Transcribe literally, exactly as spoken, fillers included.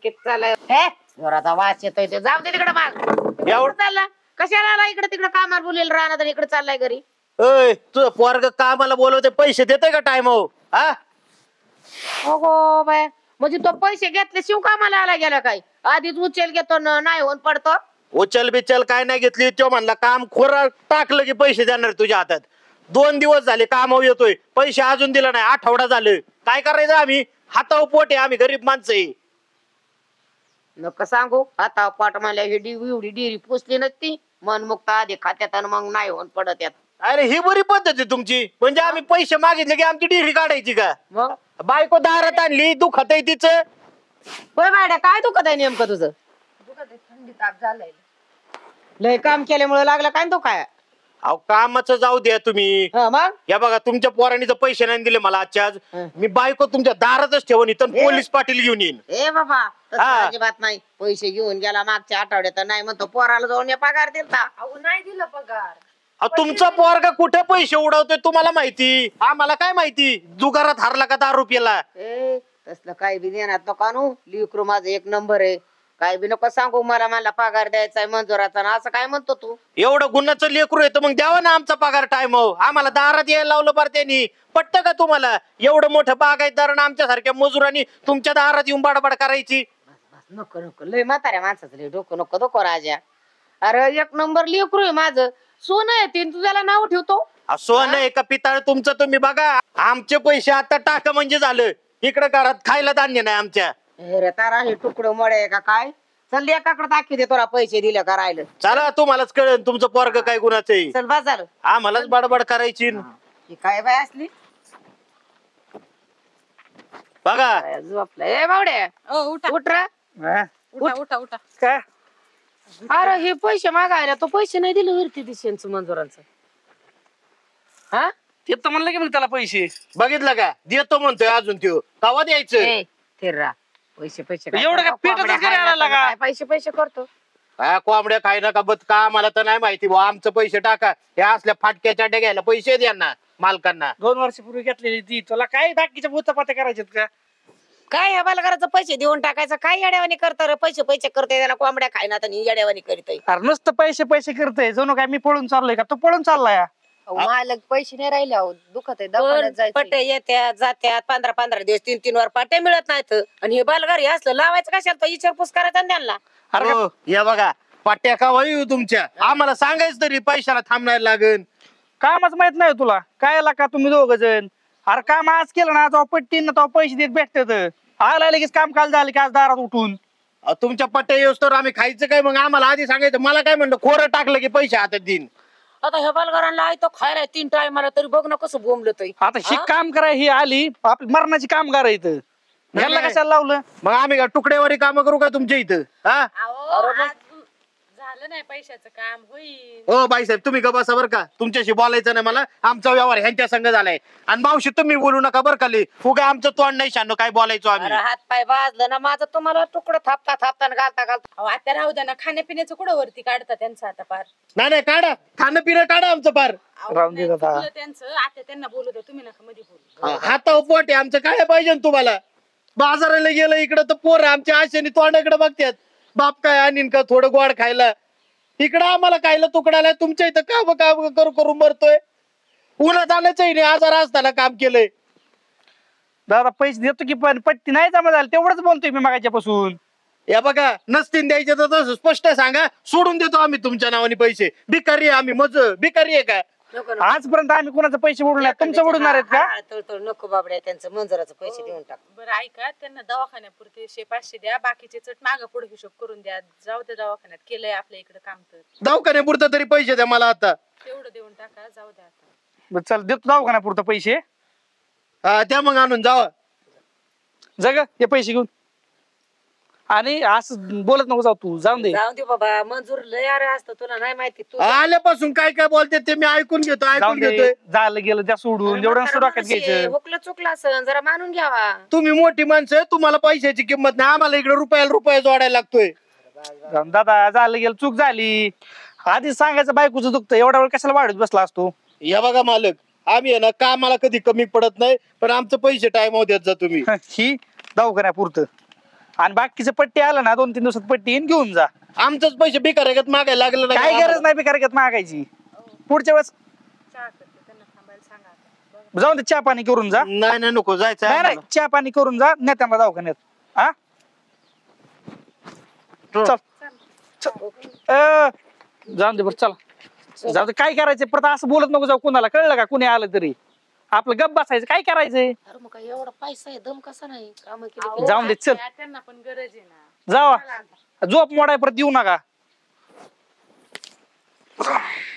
डोक्यात चाललाय हे जोराचा वास येतोय ते जाऊ दे तिकडे माग एवढं चालला कशाला आला इकडे तिकडे कामाला बोलेल राहणार तर इकडे चाललाय घरी ओय तुझं पोरग कामाला बोलवते पैसे देते का टाइम हो हा हो गो बाय म्हणजे तो पैसे घेतले शिव कामाला आला गेला काय आधीच उचल घेतो नाही होऊन पडतो उचल बिचल काय नाही घेतली तो म्हणला काम खोरा टाकलं की पैसे देणार तुझ्या हातात दोन दिवस झाले कामावर येतोय पैसे अजून दिला नाही आठवडा झालं काय करायचं आम्ही हातावर पोट आहे आम्ही गरीब माणसं आहे नका सांगू आता पाठ मला ही डिवी एवढी डिरी पुसली नसती मन मुक्त आधी खात्यात आणि मग नाही होऊन पडत यात अरे ही बरी पद्धत आहे तुमची म्हणजे आम्ही पैसे मागितले की आमची डिरी काढायची का मग बायको दारात आणली दुखत आहे तिचं होय बायड्या काय दुखत आहे नेमकं तुझं दुखत आहे थंडी ताप झालाय लय काम केल्यामुळे लागला काय तो काय अहो कामाचं जाऊ द्या तुम्ही हं, मग या बघा तुमच्या पोरांनी जर पैसे नाही दिले मला आजच्या आज हं. मी बायको तुमच्या दारातच ठेवून इथं ए. पोलीस पाटील घेऊन येईन ए बाबा तसं हा. अजिबात नाही पैसे घेऊन गेला मागच्या आठवड्यात नाही म्हणतो पोराला जाऊन या पगार दिलता अहो नाही दिलं पगार अहो, तुमचा पोरगा कुठे पैसे उडवतोय तुम्हाला माहिती आम्हाला काय माहिती जुगारात हारला का दारू रुपयाला ए तसलं काय बी देणार नको आणू लिकरू माझं एक नंबर आहे काय बी नको सांगू मला मला पगार द्यायचा आहे मंजुराचा ना असं काय म्हणतो तू एवढं गुन्ह्याचं लेकरू येतं मग द्यावा ना आमचा पगार टाइम आम्हाला दारात यायला लावलं बरं त्यांनी पटतं का तुम्हाला एवढं मोठं बागायतदार आमच्या सारख्या मजुरांनी तुमच्या दारात येऊन बडबड करायची बस बस नको नको लय म्हाताऱ्या माणसाचं लय डोकं नको नको राजा अरे एक नंबर लेकरू आहे माझं सोनं आहे तीन तुझ्याला नाव ठेवतो सोनं आहे का पिताळ तुमचं तुम्ही बघा आमचे पैसे आता टाका म्हणजे झालं इकडे घरात खायला धान्य नाही आमच्या रे तारा हे तुकडं मोडे का काय चल एकाकडे दाखी दे तुला पैसे दिले का राहिलं चला तुम्हालाच कळेल तुमचं पोरग काय गुन्हाचं आहे चल बस झालं आम्हालाच बडबड करायची ही काय बाय असली बघा काय झोपलं ए बावड्या ओ उठा उठ रे. उठा उठा उठा काय अरे हे पैसे मागायला तो पैसे नाही दिले वरती दिशेंच मंजुरांचं हा ते तर म्हणलं की मग त्याला पैसे बघितलं का देतो म्हणतोय अजून त्यो कवा द्यायचं ए थिर्रा पैसे पैसे काय एवढं काय करतो? पेटच कोंबड्या घरी खायला आणायला का? काय पैसे पैसे करतो काय कोंबड्या खाय नका बत का मला तर नाही माहिती भाऊ आमचं पैसे टाका हे असल्या फाटक्याच्या घ्यायला पैसे द्या ना मालकांना दोन वर्षापूर्वी घेतलेली ती तुला काय बाकीच्या भूतपात्या करायच्यात का काय ह्या बालकाराचं पैसे देऊन टाकायचं काय येड्यावानी करतं रे पैसे पैसे करते त्याला कोंबड्या खायना तर येड्यावानी करीत अरे नुसतं पैसे पैसे करतोय जणू काय मी पळून चाललोय का तू पळून चाललाय मालक पैसे नाही राहिले अहो दुखत आहे दवाखान्यात जायचं पट्टे येत्यात जात्यात पंधरा पंधरा दिवस तीन तीन वर पाट्या मिळत नाहीत आणि हे बालगार हे असलं लावायचं कशाला तो विचारपूस करायचा आणि त्यांना अरे हो, या बघा पट्ट्या का वायू तुमच्या आम्हाला सांगायचं तरी पैशाला थांबणायला लागेल कामच माहित नाही तुला काय का तुम्ही दोघ जण अरे काम आज केलं ना तो पट्टीन तो पैसे देत भेटतात आला लगेच काम काल झालं की आज दारात उठून अहो, तुमच्या पट्ट्या येऊस तर आम्ही खायचं काय मग आम्हाला आधी सांगायचं मला काय म्हणलं खोरं टाकलं की पैसे हातात देईन आता ह्या बालगारांना आहे तो खायला तीन टायमाला तरी बघ ना कसं बोंबलं तरी आता ही काम कराय ही आली आपली मरणाची कामगार आहे इथं ह्याला नाही. कशाला लावलं मग आम्ही का तुकड्यावरी काम करू का तुमच्या इथं हा झालं नाही पैशाचं काम होईल हो बाईसाहेब तुम्ही ग बसा बरं का तुमच्याशी बोलायचं नाही मला आमचा व्यवहार ह्यांच्या संग झालाय आणि मावशी तुम्ही बोलू नका बरं का लई उगा आमचं तोंड नाही शानो काय बोलायचो आम्ही अरे हात पाय बाजलं ना माझं तुम्हाला तुकडं थापता थापता आणि घालता घालता अहो आता राहू द्या ना खाण्यापिण्याचं कुठं वरती काढता त्यांचं आता पार नाही नाही काढा खाणं पिणं काढा आमचं पार अहो, राहून दे नाही, आता. चुकलं त्यांचं आता त्यांना बोलू द्या तुम्ही नका मध्ये बोलू हातावर पोट आहे आमचं काय पाहिजे न तुम्हाला बाजाराला गेलं इकडं तर पोर आमच्या आशेने तोंडाकडे बघतात बाप काय आणीन का थोडं गोड खायला इकडं आम्हाला खायला तुकडाला तुमच्या इथं काम काम करू करू मरतोय उन्हात आणायचं नाही आजार असताना काम केलंय दादा पैसे देतो की पण पट्टी नाही जमा झाली तेवढंच बोलतोय मी मागाच्यापासून या बघा नसतील द्यायचे तर तसं स्पष्ट सांगा सोडून देतो आम्ही तुमच्या नावाने पैसे भिकारी आहे आम्ही मज भिकारी आहे का नको नको. आजपर्यंत आम्ही कोणाचे पैसे बुडवले नाहीत. तुमचं बुडवणार आहेत का हा, तळ तळ नको बाबड्या त्यांचं मंजुराचं पैसे देऊन टाक बरं ऐका त्यांना दवाखान्यापुरते शे पाचशे द्या बाकीचे चट मागं पुढे हिशोब करून द्या जाऊ द्या दवाखान्यात केलंय आपल्या इकडे काम तर दवाखान्यापुरतं तरी पैसे द्या मला आता तेवढं देऊन टाका जाऊ द्या आता बरं, चल देतो दवाखाना पुरतं पैसे हा त्या मग आणून जावा जग हे पैसे घेऊन आणि असं बोलत नको जाऊ तू जाऊन दे जाऊन दे बाबा मंजूर लय अरे असतं तुला नाही माहिती तू आल्यापासून काय काय बोलते ते मी ऐकून घेतो जाऊन ऐकून दे घेतोय झालं गेलं त्या सोडून एवढं नसतं डोक्यात घ्यायचं हुकलं चुकलं असं जरा मानून घ्यावा तुम्ही मोठी माणसं आहे, तुम्हाला पैशाची किंमत नाही आम्हाला इकडे रुपयाला रुपया जोडायला लागतोय जाऊन दादा झालं गेलं चूक झाली आधीच सांगायचं बायकोचं दुखतं एवढा वेळ कशाला वाढत बसला असतो या बघा मालक आम्ही आहे ना कामाला कधी कमी पडत नाही पण आमचं पैसे टाइम देत जा तुम्ही ही दवाखान्या पुरतं आणि बाकीचं पट्टी आलं ना दोन तीन दिवसात पट्टी येईन घेऊन जा. आमचंच पैसे बिकारेगत मागायला लागलं ना काय गरज नाही बेकारगत मागायची. पुढच्या वेळेस चहा करते त्यांना थांबायला सांगा आता. बघा. जाऊन दे चहा पाणी करून जा. नाही नाही नको जायचं नाही नाही चहा पाणी करून जा नेत्यांना दवाखान्यात. हा चल चल. अ, जाऊन दे बरं चला जाऊ दे. काय करायचं परत असं बोलत नको जाऊ कुणाला, कळलं का? कुणी आलं तरी आपलं गप बसायचं. काय करायचंय? अरे मग काय एवढा पैसा आहे दम कसा नाही काम अहो, जाऊन दे, चल. आत्या, त्यांना पण गरज आहे ना. जावा झोप मोडाय परत येऊ नका.